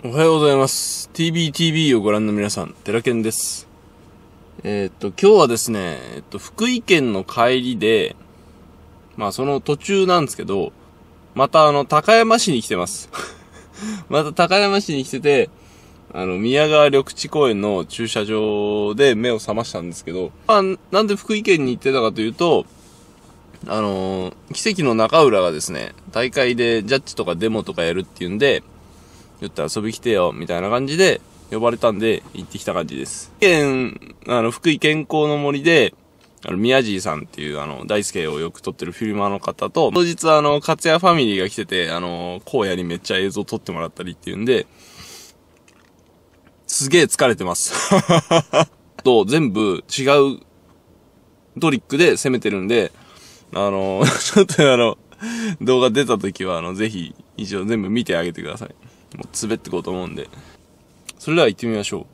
おはようございます。TBTV をご覧の皆さん、寺健です。今日はですね、福井県の帰りで、その途中なんですけど、また高山市に来てます。また高山市に来てて、宮川緑地公園の駐車場で目を覚ましたんですけど、なんで福井県に行ってたかというと、奇跡の中浦がですね、大会でジャッジとかデモとかやるっていうんで、言ったら遊び来てよ、みたいな感じで呼ばれたんで行ってきた感じです。福井健康の森で、宮地さんっていう大輔をよく撮ってるフィルマーの方と、当日勝也ファミリーが来てて、荒野にめっちゃ映像撮ってもらったりっていうんで、すげえ疲れてます。全部違うトリックで攻めてるんで、ちょっと動画出た時はぜひ一応全部見てあげてください。もう滑ってこうと思うんで。それでは行ってみましょう。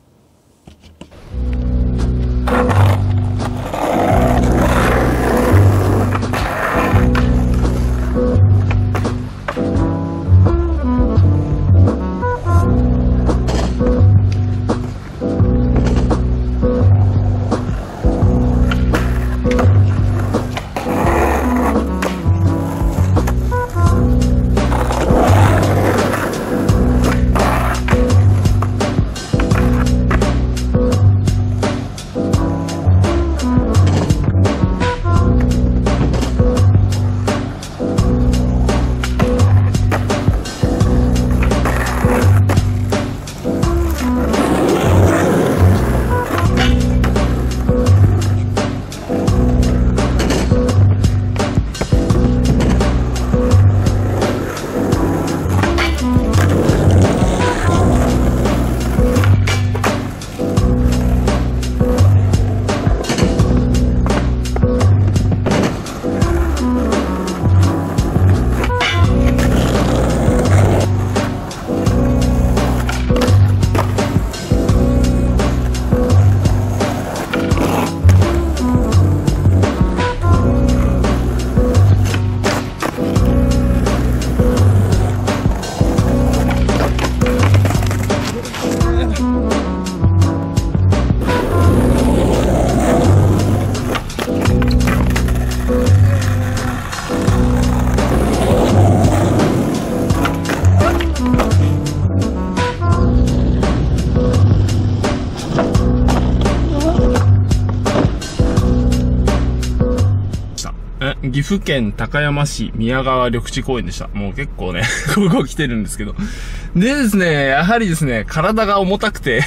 岐阜県高山市宮川緑地公園でした。もう結構ね、ここ来てるんですけど。でですね、やはりですね、体が重たくて、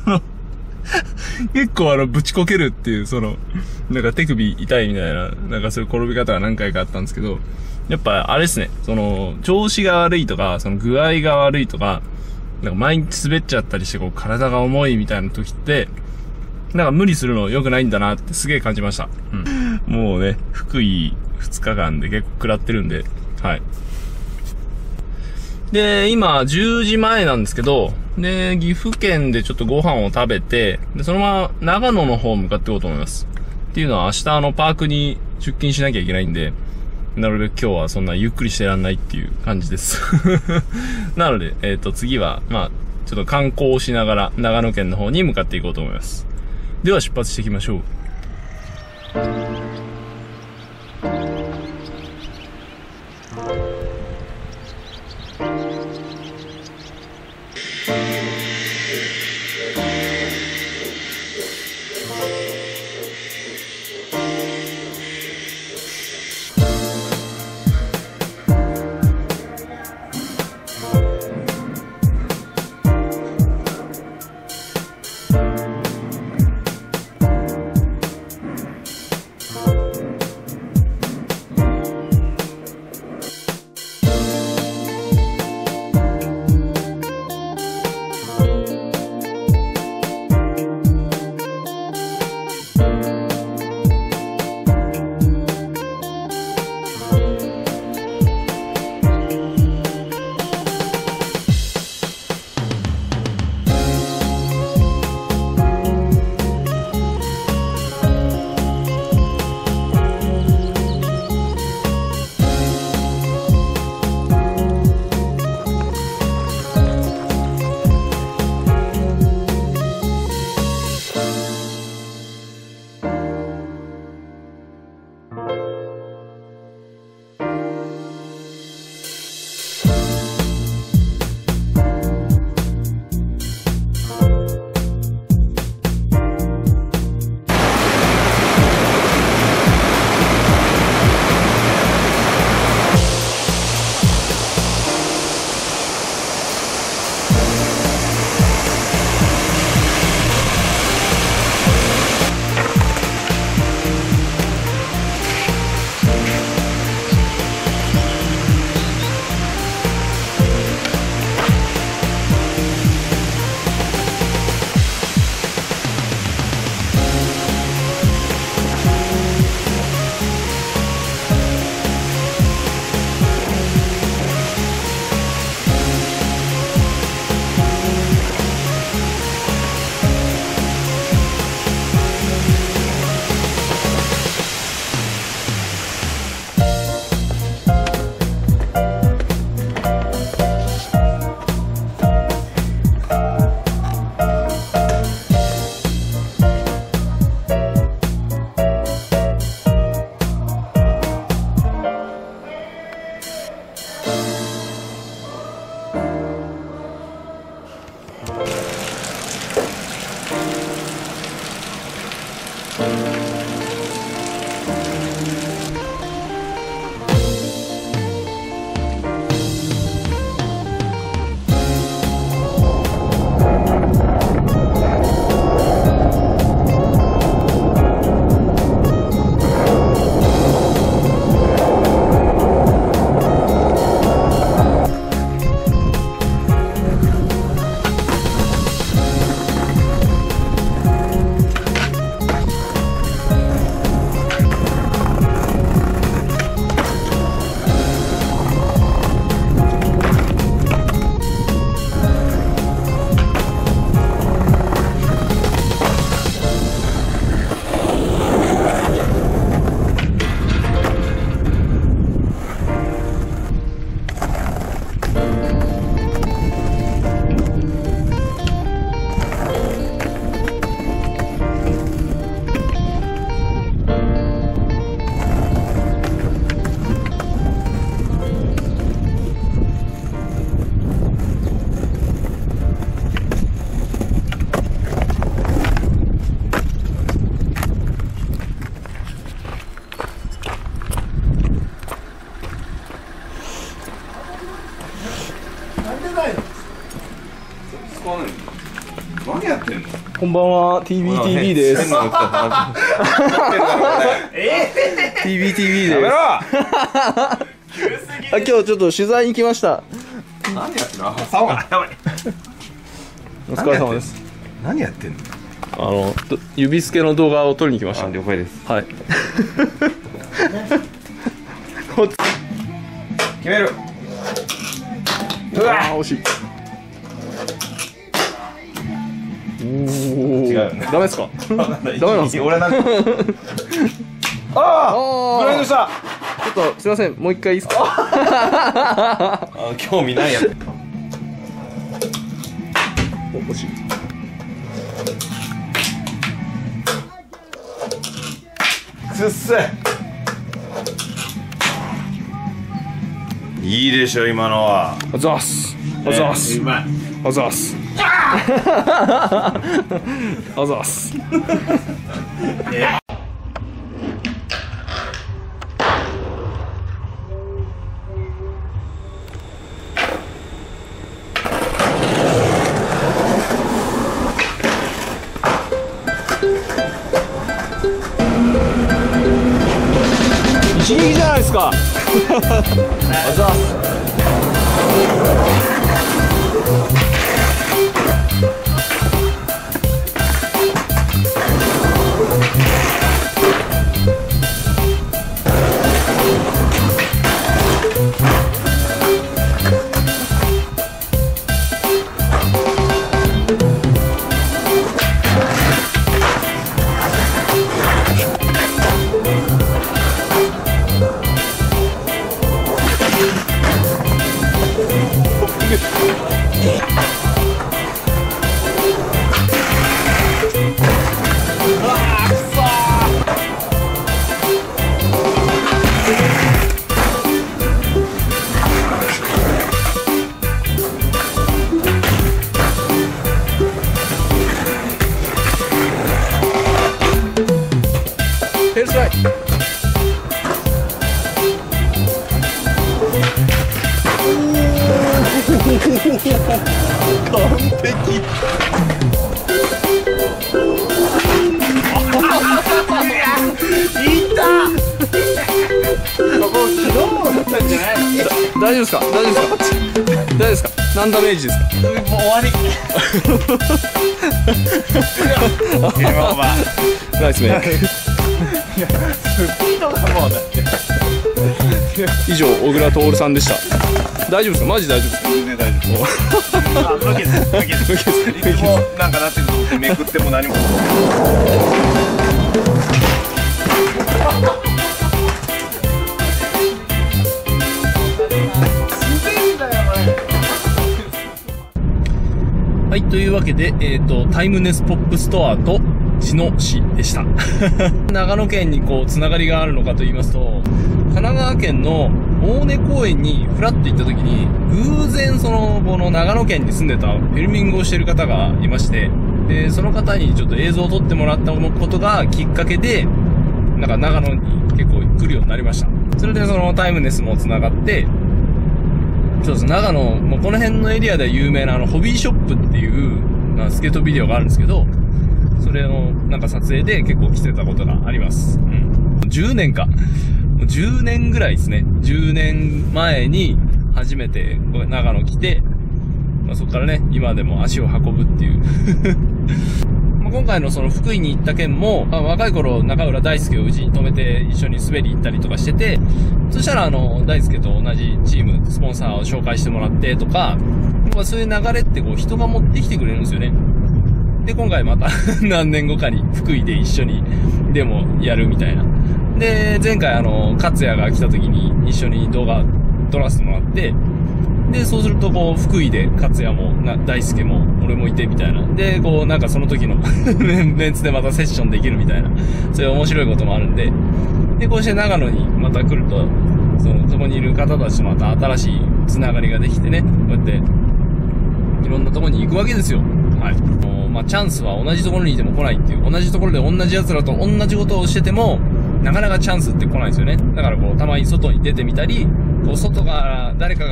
結構ぶちこけるっていう、なんか手首痛いみたいな、なんかそういう転び方が何回かあったんですけど、やっぱあれですね、調子が悪いとか、具合が悪いとか、なんか毎日滑っちゃったりして、体が重いみたいな時って、なんか無理するの良くないんだなってすげえ感じました。もうね、福井2日間で結構食らってるんで、はい。で、今10時前なんですけど、で、岐阜県でちょっとご飯を食べて、で、そのまま長野の方向かっていこうと思います。っていうのは明日パークに出勤しなきゃいけないんで、なるべく今日はそんなゆっくりしてらんないっていう感じです。なので、次は、ちょっと観光しながら長野県の方に向かっていこうと思います。では出発していきましょう。 ないの？使わないの？何やってんの？ こんばんは、TBTV です。TBTV です。やめろ。今日ちょっと取材に来ました。 何やってんの？サワー。やばい。 お疲れ様です。 何やってんの？ 指付けの動画を撮りに来ました。 了解です。 はい。 決める。 うわー、惜しい。 違うよね。 ダメですか？ダメなんですか？ 俺なんか。ああ、グラインドした。 ちょっとすいません、もう一回いいですか？ 興味ないやつ。 惜しい。 くっせ。いいでしょ今のは。 あざーす。あざーす。 うまい。 あざーす。あざーす。一撃じゃないですか。あざーす。ヘルスライ完璧。いった。大丈夫ですか？大丈夫ですか？大丈夫ですか？何ダメージですか？ もう終わり。 ナイスメイク。 スピードがもうだって。 以上、小倉徹さんでした。大丈夫ですか？マジ大丈夫ですか？ 全然大丈夫。無欠です。無欠です。いつもなんかなってると思ってめくっても何も。 はい、というわけで、タイムネスポップストアと茅野市でした。長野県にこう、つながりがあるのかと言いますと、神奈川県の大根公園にフラッと行った時に、偶然この長野県に住んでたフィルミングをしてる方がいまして、で、その方にちょっと映像を撮ってもらったことがきっかけで、なんか長野に結構来るようになりました。それでタイムネスもつながって、そうです。長野、もうこの辺のエリアで有名なホビーショップっていう、スケートビデオがあるんですけど、それのなんか撮影で結構来てたことがあります。うん。10年か。10年ぐらいですね。10年前に初めて長野来て、そこからね、今でも足を運ぶっていう。今回の福井に行った件も、若い頃中浦大輔をうちに泊めて一緒に滑り行ったりとかしてて、そしたら大輔と同じチーム、スポンサーを紹介してもらってとか、そういう流れって人が持ってきてくれるんですよね。で、今回また何年後かに福井で一緒にでもやるみたいな。で、前回勝也が来た時に一緒に動画撮らせてもらって、で、そうすると福井で勝也も大輔も俺もいてみたいな。で、なんかその時のメンツでまたセッションできるみたいな。そういう面白いこともあるんで。で、こうして長野にまた来ると、そこにいる方たちとまた新しいつながりができてね、こうやって、いろんなところに行くわけですよ。はい。チャンスは同じところにいても来ないっていう、同じところで同じ奴らと同じことをしてても、なかなかチャンスって来ないんですよね。だからたまに外に出てみたり、外から誰かが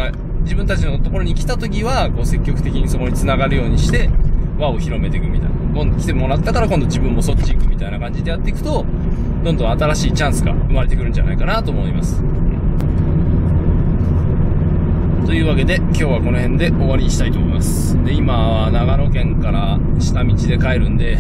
自分たちのところに来た時は、こう積極的にそこに繋がるようにして、輪を広めていくみたいな。今度来てもらったから今度自分もそっち行くみたいな感じでやっていくと、どんどん新しいチャンスが生まれてくるんじゃないかなと思います。というわけで、今日はこの辺で終わりにしたいと思います。で、今は長野県から下道で帰るんで、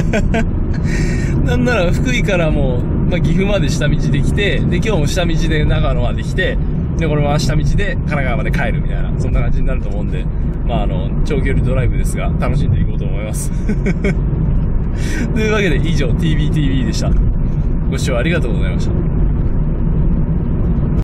なんなら福井からもう、岐阜まで下道で来て、で、今日も下道で長野まで来て、で、これは下道で神奈川まで帰るみたいな、そんな感じになると思うんで、長距離ドライブですが、楽しんでいこうと思います。というわけで、以上、TBTV でした。ご視聴ありがとうございました。